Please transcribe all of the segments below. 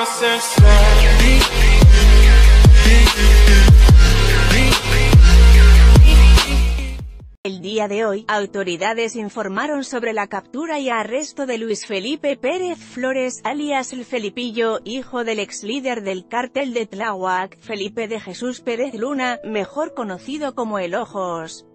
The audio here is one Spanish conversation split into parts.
El día de hoy, autoridades informaron sobre la captura y arresto de Luis Felipe Pérez Flores, alias El Felipillo, hijo del ex líder del cártel de Tláhuac, Felipe de Jesús Pérez Luna, mejor conocido como El Ojos.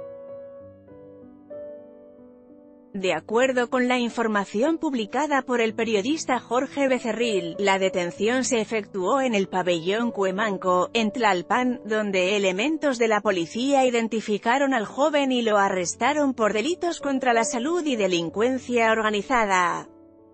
De acuerdo con la información publicada por el periodista Jorge Becerril, la detención se efectuó en el pabellón Cuemanco, en Tlalpan, donde elementos de la policía identificaron al joven y lo arrestaron por delitos contra la salud y delincuencia organizada.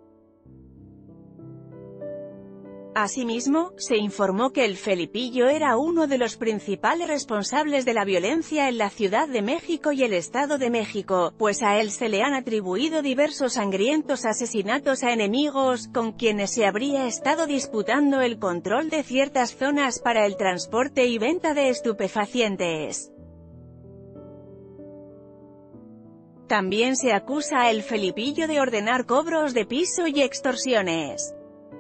Asimismo, se informó que el Felipillo era uno de los principales responsables de la violencia en la Ciudad de México y el Estado de México, pues a él se le han atribuido diversos sangrientos asesinatos a enemigos, con quienes se habría estado disputando el control de ciertas zonas para el transporte y venta de estupefacientes. También se acusa a El Felipillo de ordenar cobros de piso y extorsiones.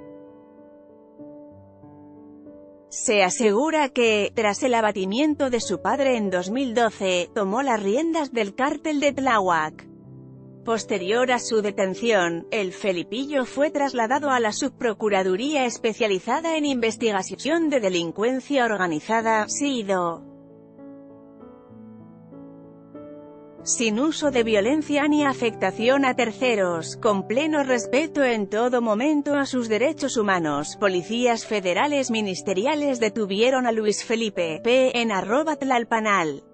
Se asegura que, tras el abatimiento de su padre en 2012, tomó las riendas del cártel de Tláhuac. Posterior a su detención, El Felipillo fue trasladado a la Subprocuraduría Especializada en Investigación de Delincuencia Organizada, SIDO. Sin uso de violencia ni afectación a terceros, con pleno respeto en todo momento a sus derechos humanos, policías federales ministeriales detuvieron a Luis Felipe P. en @tlalpanal.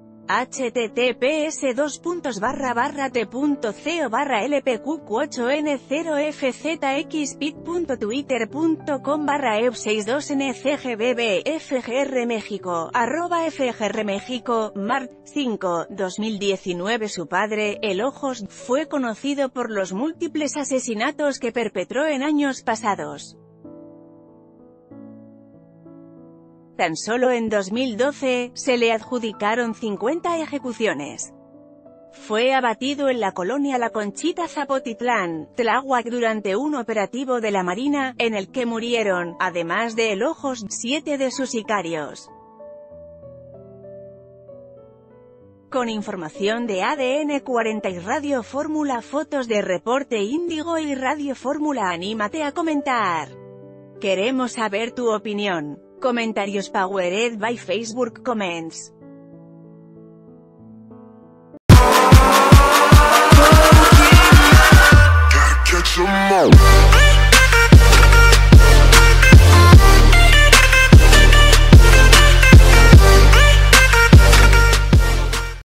https://t.co/lpq8n0fzxpit.twitter.com/eub62ncgbb FGR México, @FGR México, Mart. 5, 2019. Su padre, El Ojos, fue conocido por los múltiples asesinatos que perpetró en años pasados. Tan solo en 2012, se le adjudicaron 50 ejecuciones. Fue abatido en la colonia La Conchita Zapotitlán, Tláhuac durante un operativo de la Marina, en el que murieron, además de El Ojos, 7 de sus sicarios. Con información de ADN 40 y Radio Fórmula, fotos de Reporte Índigo y Radio Fórmula. Anímate a comentar. Queremos saber tu opinión. Comentarios powered by Facebook Comments. Gotta catch 'em all.